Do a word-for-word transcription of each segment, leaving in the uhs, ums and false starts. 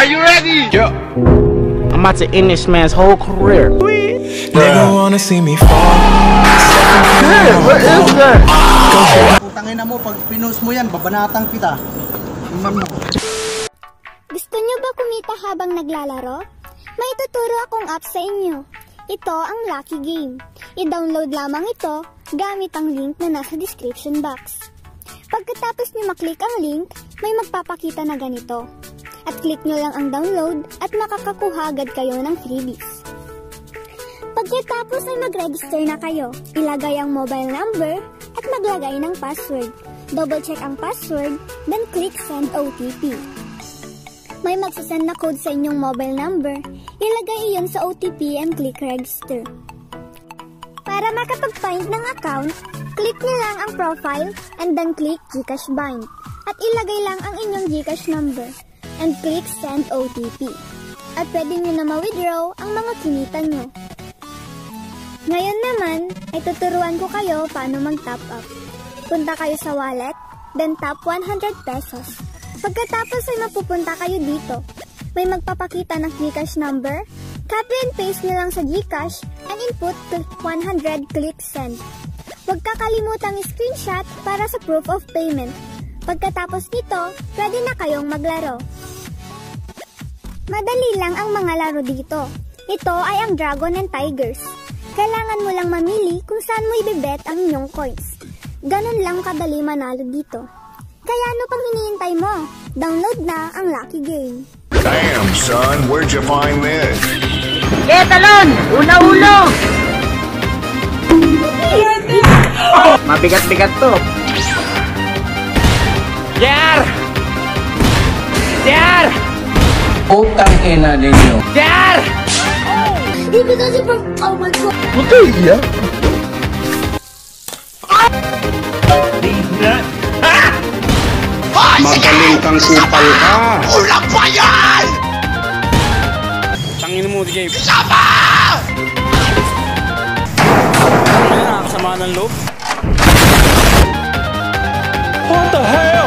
Are you ready? Yeah. I'm about to end this man's whole career. Nigga wanna see me fall. Hey, what is that? Putangin na mo, pag pinost mo yan, babanatang kita. Gusto nyo ba kumita habang naglalaro? May tuturo akong app sa inyo. Ito ang Lucky Game. I-download lamang ito gamit ang link na nasa description box. Pagkatapos nyo maklik ang link, may magpapakita na ganito. At click nyo lang ang download at makakakuha agad kayo ng freebies. Pagkatapos ay mag-register na kayo, ilagay ang mobile number at maglagay ng password. Double check ang password, then click send O T P. May magsasend na code sa inyong mobile number, ilagay iyon sa O T P and click register. Para makapag-find ng account, click nyo lang ang profile and then click GCash bind. At ilagay lang ang inyong GCash number and click send O T P. At pwede nyo na ma-withdraw ang mga kinita nyo. Ngayon naman, ay tuturuan ko kayo paano mag-top up. Punta kayo sa wallet, then tap one hundred pesos. Pagkatapos ay mapupunta kayo dito. May magpapakita ng GCash number. Copy and paste nyo lang sa GCash and input one hundred, click send. Huwag kakalimutang screenshot para sa proof of payment. Pagkatapos nito, pwede na kayong maglaro. Madali lang ang mga laro dito. Ito ay ang Dragon and Tigers. Kailangan mo lang mamili kung saan mo ibibet ang inyong coins. Ganun lang kadali manalo dito. Kaya ano pang hinihintay mo? Download na ang Lucky Game. Damn, son, where'd you find this? Eh, talon! Una-ulo! Oh, mabigat-bigat to. Jar! Jar! Utang ina ninyo. Jar! Because you from... Oh my God! Okay, yeah. Magaling kang kupal ka! Ulang pa yan! Tangin mo, di game. Sama! Ano na, nakasama ng loob? What the hell?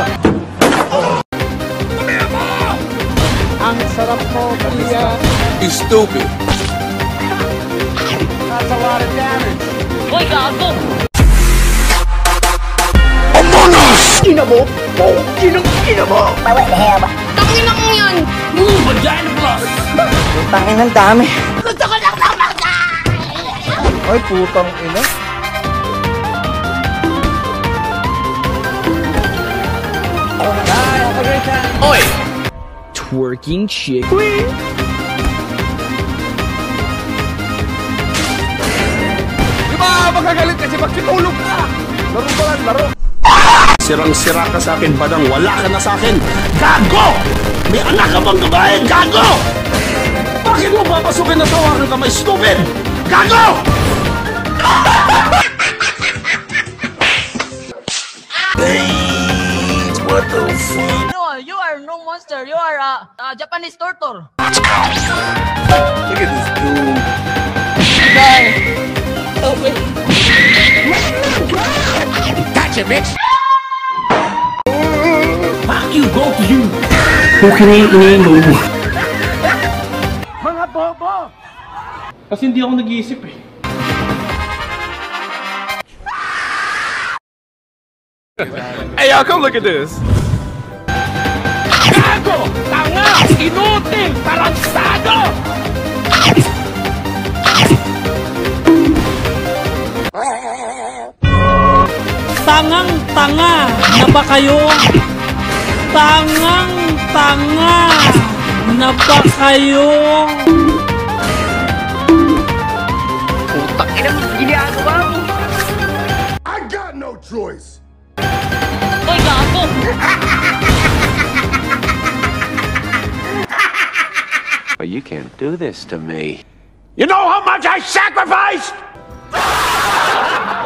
Ang sarap mo, Pia. You stupid. That's a lot of damage. Hoy, gago! Among Us! Ina mo? Oh, ginang ina mo! What the hell ba? Tangin na mo yan! Ooh, vagina plus! Putangin ang dami. Gusto ko lang naman! Ay, putang ina. Oy! Twerking chick. Di ba magagalit kasi pag kitulog ka? Laro ba lang, laro? Sirang-sira ka sa akin, badang wala ka na sa akin. Gago! May anak ka bang babae? Gago! Bakit mo papasukin na tawakan ka, may stupid? Gago! What the fuck? No, you are no monster. You are a uh, uh, Japanese turtle. Look at this dude. Die. Okay. Gotcha, bitch! Fuck you, go to you! Okay na yung ininom mo. Mga bobo! Kasi hindi ako nag-iisip eh. Hey, y'all, come look at this. Gago! Tanga! Inutil! Taransado! Tangang-tanga na ba kayo? Tangang-tanga na ba kayo? Putang ina mo, ginagawa mo. I got no choice. Hoy, gago! But you can't do this to me. You know how much I sacrificed?